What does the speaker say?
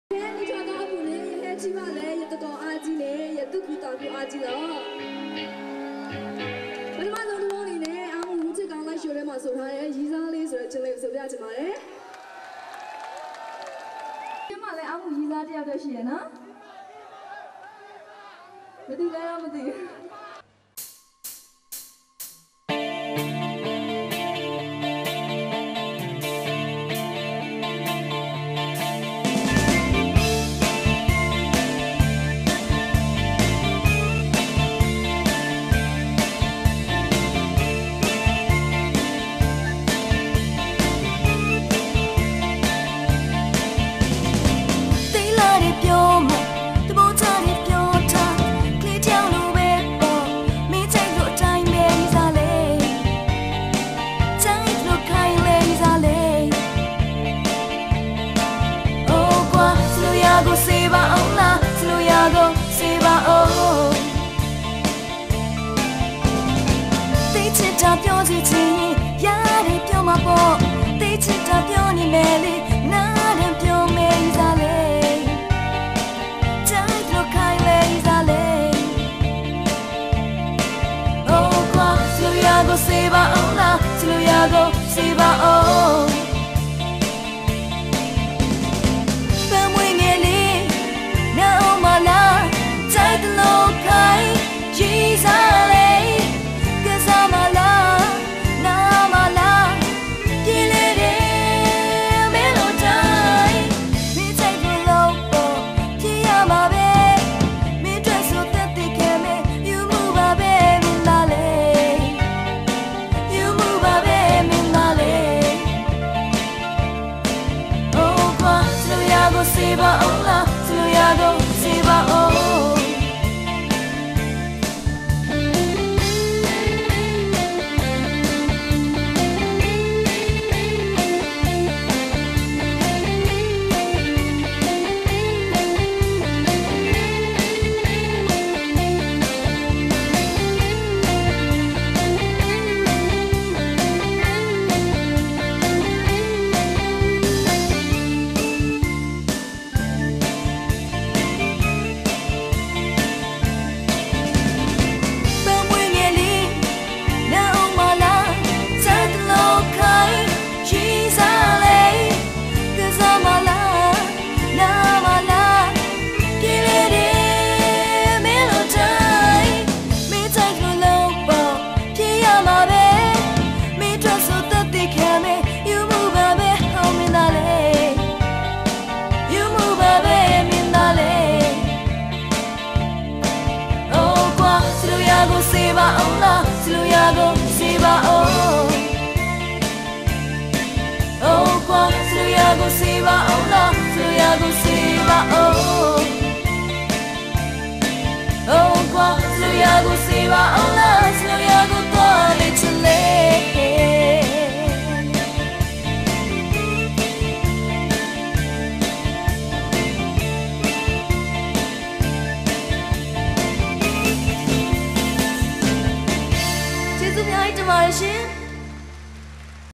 你穿高布嘞，还起码嘞，也得搞阿基嘞，也都可以当做阿基了。我他妈从多里呢，俺们这刚来学的嘛，说他衣裳嘞，说进来是不要去嘛嘞。这嘛嘞，俺们衣裳这样的些呢？没得来了，没得。 ပြောစီချင်ရတဲ့ပြောမှာပေါ့တိတ်ချစ်တာပြောနေမယ်လေနားတယ်ပြောမယ်စားလေတိုင်းတော့ခိုင်းလေစားလေ Oh ကွာစလို့ရကိုစေပါအောင်လားစလို့ရကိုစေပါအောင်ပန်းမွေးငယ်လေးနားအောင်မလားတိုင်းတလို့ခိုင်းရေးစားလေကစားမလား Siva Allah, Siluyago, Siva oh. Siva Allah, Siluyago, Siva oh. Oh, qua Siluyago, Siva Allah, Siluyago, Siva oh.